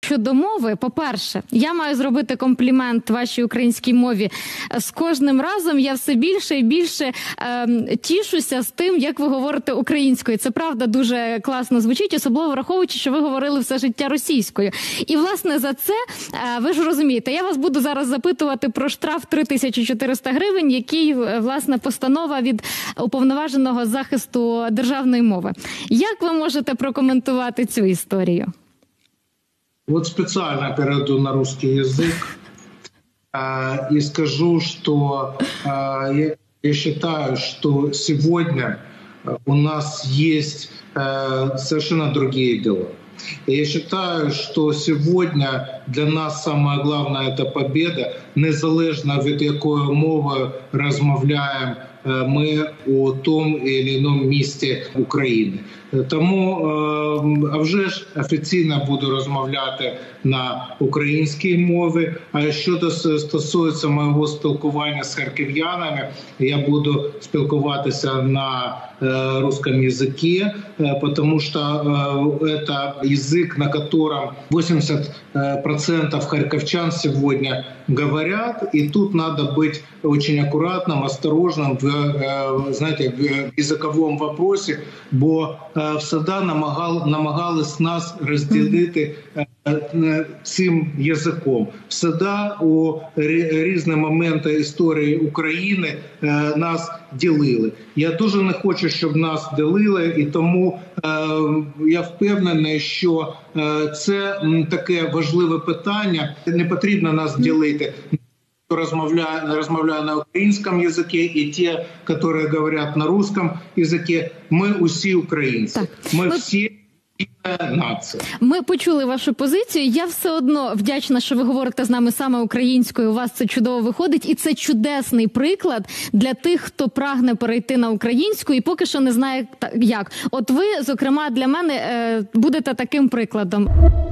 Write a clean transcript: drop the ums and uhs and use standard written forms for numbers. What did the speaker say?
Щодо мови, по-перше, я маю зробити комплімент вашій українській мові. З кожним разом я все більше і більше тішуся з тим, як ви говорите українською. Це правда дуже класно звучить, особливо враховуючи, що ви говорили все життя російською. І, власне, за це, ви ж розумієте, я вас буду зараз запитувати про штраф 3400 гривень, який, власне, постанова від Уповноваженого з захисту державної мови. Як ви можете прокоментувати цю історію? Вот специально перейду на русский язык и скажу, что я считаю, что сегодня у нас есть совершенно другие дела. Я считаю, что сегодня для нас самое главное – это победа, незалежно від якої мови розмовляємо ми у тому чи іншому місті України. Тому, а вже ж офіційно буду розмовляти на українській мові. А що стосується моєго спілкування з харків'янами, я буду спілкуватися на русском языке, потому что это язык, на котором 80% харьковчан сегодня говорят, и тут надо быть очень аккуратным, осторожным в языковом вопросе, бо всегда намагались нас розділити цим язиком. Всегда у різні моменти історії України нас ділили. Я дуже не хочу, щоб нас ділили, і тому я впевнений, що це таке важливе питання. Не потрібно нас ділити. Розмовляю на українському язикі, і ті, які говорять на русском язикі, ми усі українці. Ми всі нація. Ми почули вашу позицію. Я все одно вдячна, що ви говорите з нами саме українською. У вас це чудово виходить. І це чудесний приклад для тих, хто прагне перейти на українську і поки що не знає як. От ви, зокрема, для мене будете таким прикладом.